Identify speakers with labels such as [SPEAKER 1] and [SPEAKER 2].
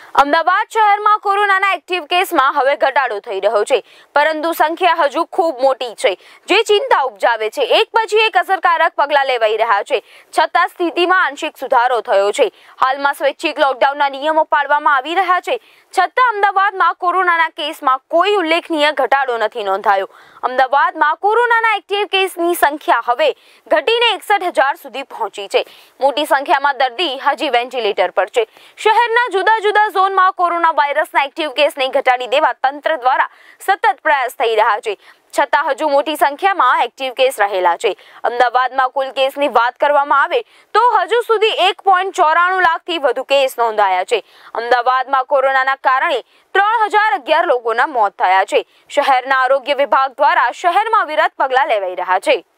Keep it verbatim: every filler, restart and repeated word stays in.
[SPEAKER 1] અમદાવાદ શહેરમાં કોરોનાના એક્ટિવ કેસમાં હવે ઘટાડો થઈ રહ્યો છે, પરંતુ સંખ્યા હજુ ખૂબ મોટી છે, જે ચિંતા ઉપજાવે છે. એક પછી એક અસરકારક પગલાં લેવાઈ રહ્યા છે, છતાં સ્થિતિમાં આંશિક સુધારો થયો છે. હાલમાં સ્વૈચ્છિક લોકડાઉનના નિયમો પાળવામાં આવી રહ્યા છે, છતાં અમદાવાદમાં કોરોનાના કેસમાં કોઈ ઉલ્લેખનીય ઘટાડો નથી નોંધાયો. અમદાવાદમાં કોરોનાના એક્ટિવ કેસની સંખ્યા હવે ઘટીને એકસઠ હજાર સુધી પહોંચી છે. મોટી સંખ્યામાં દર્દી હજી વેન્ટિલેટર પર છે. શહેરના જુદા જુદા ઝોનમાં કોરોના વાયરસના એક્ટિવ કેસને ઘટાડી દેવા તંત્ર દ્વારા સતત પ્રયાસ થઈ રહ્યા છે, છતાં હજુ મોટી સંખ્યામાં એક્ટિવ કેસ રહેલા છે. અમદાવાદમાં કુલ કેસની વાત કરવામાં આવે તો હજુ સુધી એક પોઈન્ટ ચોરાણું લાખથી વધુ કેસ નોંધાયા છે. અમદાવાદમાં કોરોનાના કારણે ત્રણ હજાર અગિયાર લોકોના મોત થયા છે. શહેરના આરોગ્ય વિભાગ દ્વારા શહેરમાં વિરત પગલાં લેવાઈ રહ્યા છે.